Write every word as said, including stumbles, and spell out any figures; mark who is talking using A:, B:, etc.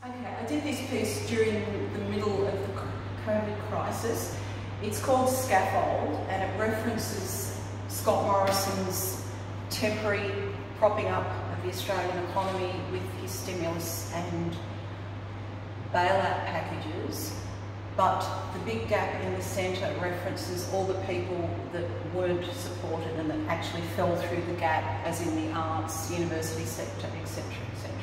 A: Okay, I did this piece during the middle of the COVID crisis. It's called Scaffold, and it references Scott Morrison's temporary propping up of the Australian economy with his stimulus and bailout packages. But the big gap in the centre references all the people that weren't supported and that actually fell through the gap, as in the arts, university sector, et cetera, et cetera.